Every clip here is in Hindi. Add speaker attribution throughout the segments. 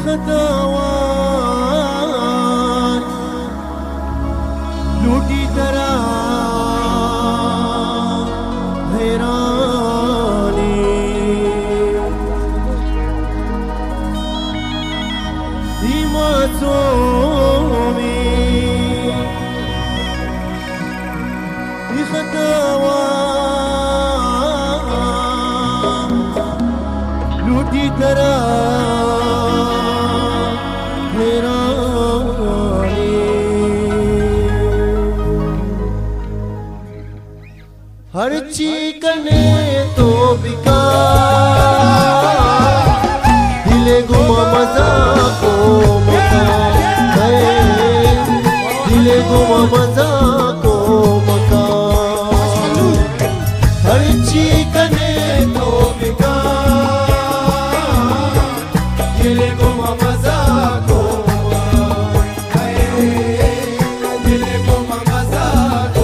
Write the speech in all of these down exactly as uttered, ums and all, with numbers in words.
Speaker 1: खतावार लूटी तरह हैरानी मासूमी खतावार लूटी तरह हर चीकने तो बिका दिले गुमा मजा को मका दिले गुमा मजा को मका हर चीकने तो बिका दिले गुमा मजा को दिले गुमा मजा को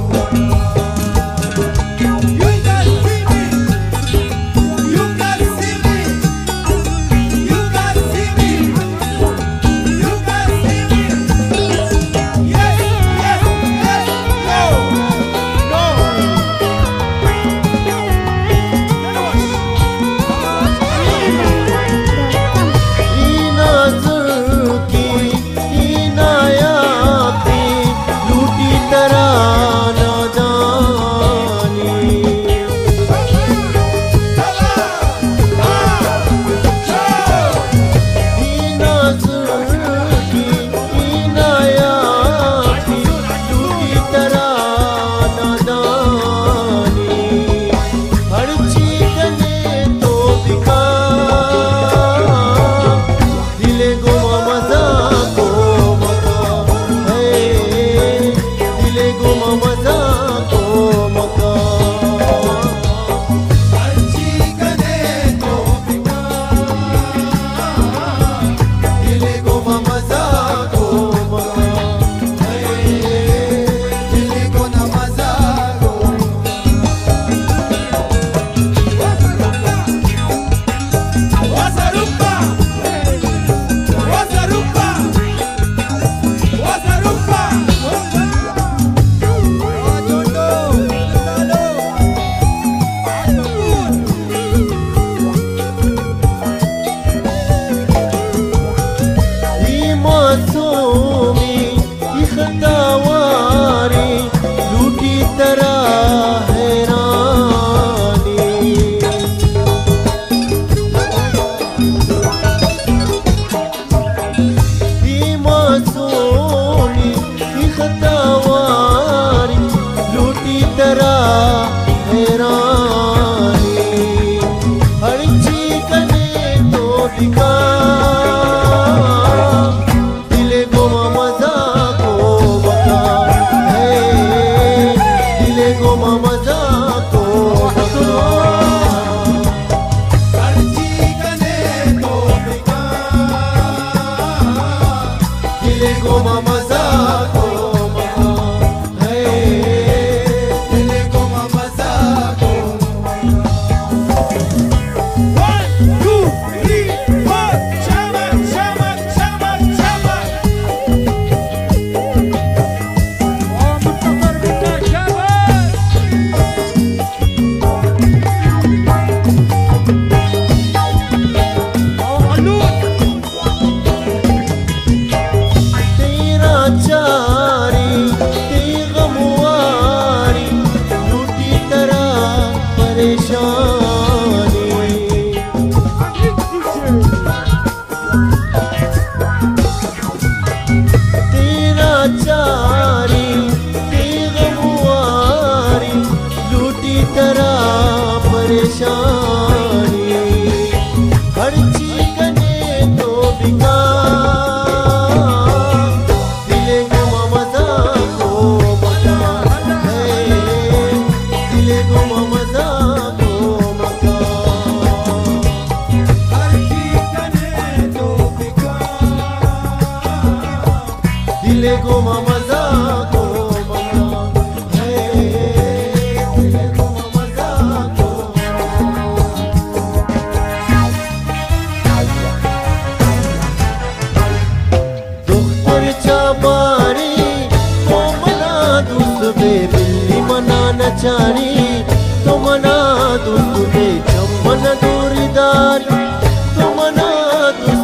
Speaker 1: दिले को मजा को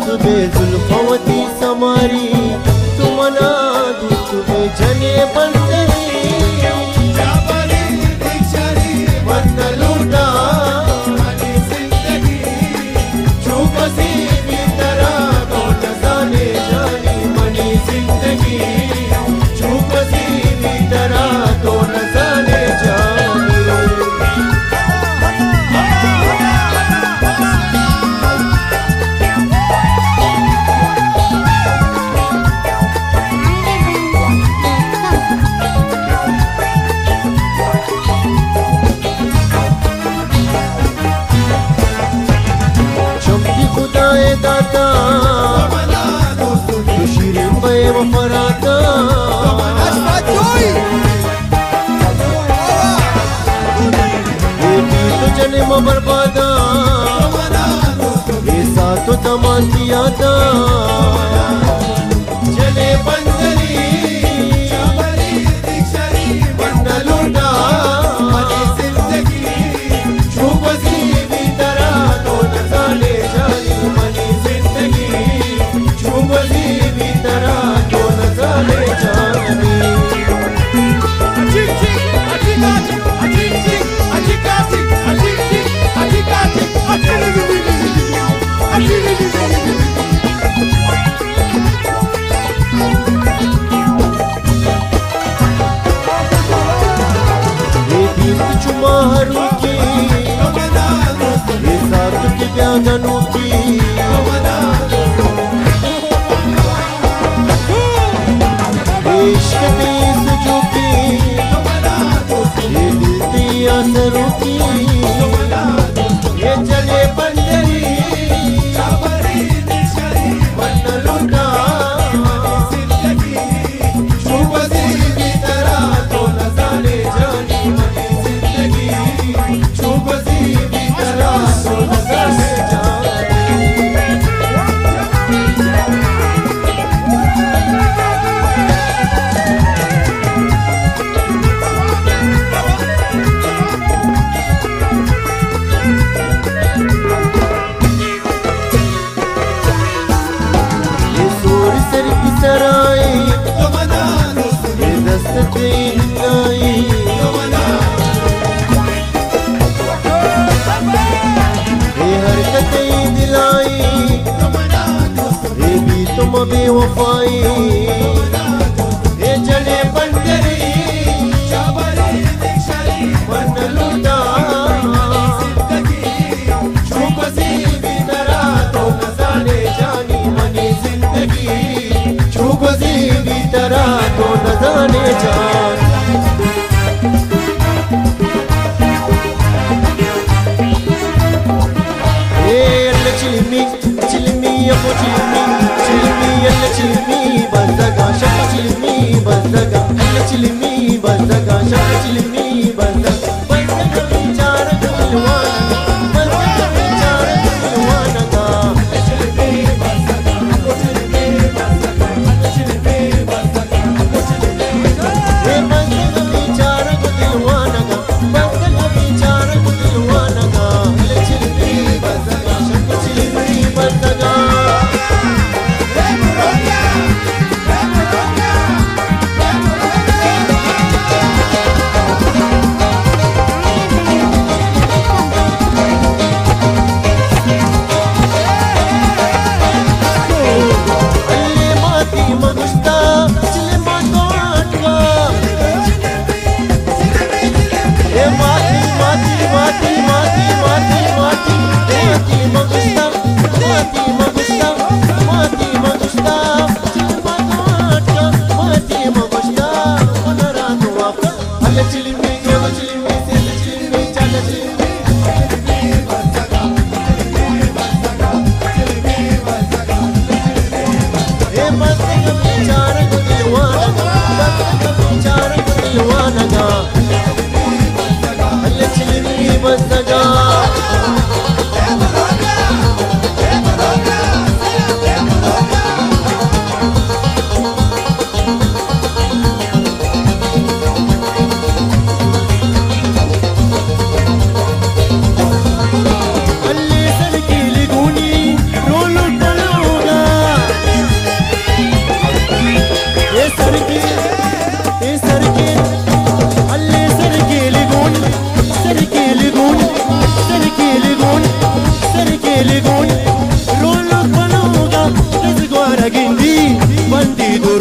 Speaker 1: दुसुबे जुल्फवती समारी तुम्हारा दुसुबे जने बंदरी जाबरी दीक्षारी बंद लूटा मनी जिंदगी चुपसी की तरह तो न जाने जानी मनी जिंदगी चुपसी की तरह तो न जाने जानी दाता तो शीरीन बे वफराता ये भी तो जन्म बर्बादा ये साथ तो तमांतिया था जने बंदरी बंद लूटा मनी जिंदगी चुपसी भी तरह तो न जाने जानी मनी जिंदगी चुपसी भी तरह तो न जाने जानी ये दीप चुमारू की ये साथ की ब्यादनू की इश्क तीस झुकी ये दिल दिया सरू की ये चले बंदरी बंद लूटा चुपसी की तरह तो न जाने जानी मनी जिंदगी चुपसी की तरह तो न जाने जानी सराय ये दस्तके हिंगाई ये हरकतें दिलाई ये भी तुम बेवफाई ये जने बंदरी बंद लूटा चुपसी भी तरह तो न जाने जानी मनी जिंदगी चुपसी भी तरह तो न जाने जानी चिलमी चिलमी अपो चिलमी चिलमी अल्ल चिलमी बंदगा शक चिलमी बंदगा अल्ल चिलमी बंदगा शक चिलमी बंदगा बंदगा विचार दिलवाना बंदगा विचार दिलवाना का चिलमी बंदगा अपो चिलमी बंदगा अल्ल चिलमी बंदगा अपो चिलमी ये बंदगा विचार दिलवाना का बंदगा विचार दिलवाना का अल्ल चिलमी बंदगा बंदगा अल्ले माती मगुस्ता चिले मातोटका ए माती माती माती माती माती माती माती मगुस्ता माती मगुस्ता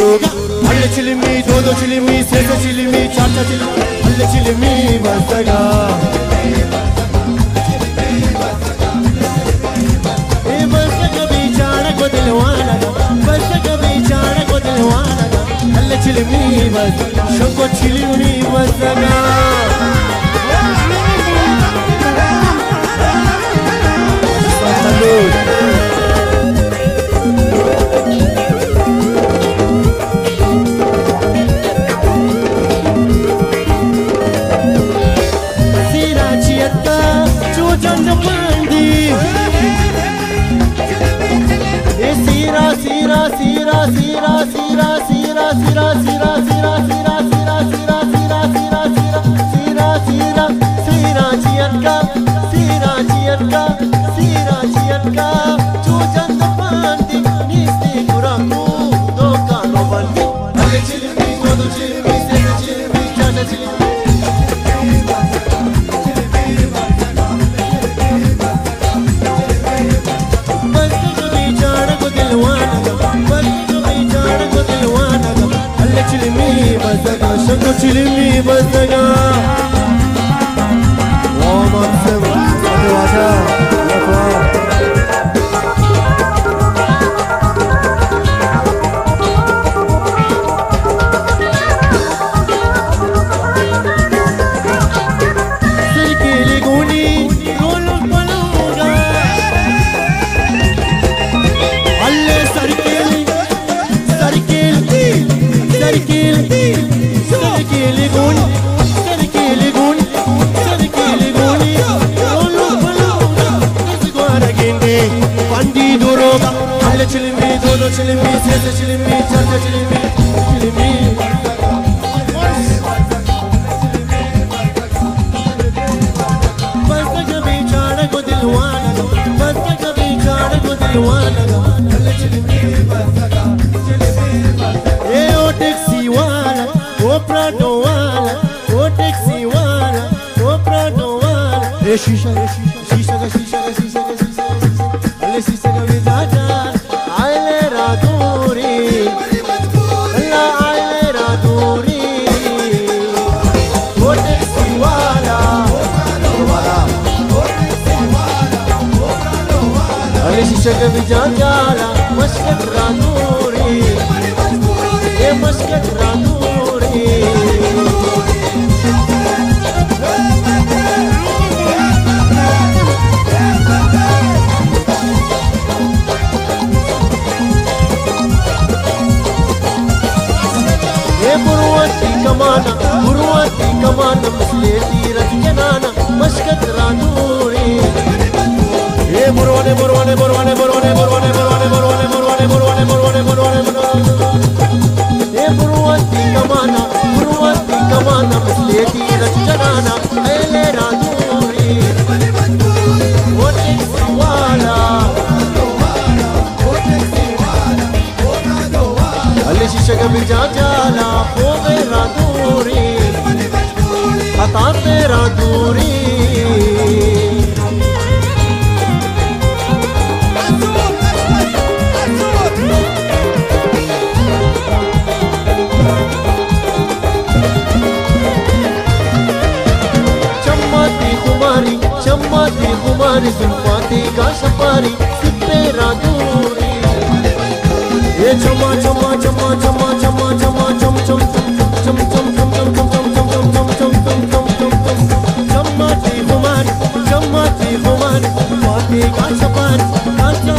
Speaker 1: duruga alle chilimi dodo chilimi sese chilimi chacha chilimi alle chilimi basaga e basaga bichara ko dilwana basaga bichara ko dilwana alle chilimi basaga shoko chilimi basaga salud Sira, sira, sira, sira, sira, sira, sira, sira, sira, sira, sira, sira, sira, sira, sira, sira, sira, chiatka, sira, chiatka, sira, chiatka, chujan the pandi, nisti kuraku, doka no bandi. Ale chilimi, dodo chilimi, sese chilimi, chacha chilimi. Chilimi bazaga, shako chilimi bazaga. Warm up seven, sate wata, lafa. Sarkili guni, rolo paluga. Alle sarkili, sarkili. Sarkil, sarkil gun, sarkil gun, sarkil gun. Rolo paluga, nisgwara gindi, pandi duroga. Alle chilimi, dodo chilimi, sese chilimi, chacha chilimi, chilimi. Basaga bichara ko dilwana, basaga bichara ko dilwana. Alle chilimi, basaga, chilimi, basaga. Taxi wala, oh Prado wala, oh taxi wala, oh Prado wala. Hey shisha, shisha ga shisha ga shisha ga shisha ga shisha. Alle shisha ga vijaja, alle raduri, alla alle raduri. Oh taxi wala, oh Prado wala, oh taxi wala, oh Prado wala. Alle shisha ga vijaja, maskat raduri. ये मस्कत रातूरी ये बुरुवती कमाना बुरुवती कमाना मसले तीरथ जनाना मस्कत रातूरी ये बुरुवाने बुरुवाने बुरुवाने बुरुवाने बुरुवाने बुरुवाने बुरुवाने बुरुवाने बुरुवाने बुरुवाने बुरुवाने Buruwati kamana, buruwati kamana, masle Tirath जनाना, ऐले राजूरी, वो टैक्सी वाला, वो टैक्सी वाला, वो राजो वाला, अल्ले शीशे का बिजा जाला, हो गए राजूरी, हताते राजूरी. चम्माती कुमारी सुनपाती का सफारी सिप्पे राजूरी ये चम्मा चम्मा चम्मा चम्मा चम्मा चम्मा चम चम चम चम चम चम चम चम चम चम चम चम चम चम चम चम चम्माती कुमारी चम्माती कुमारी सुनपाती का सफारी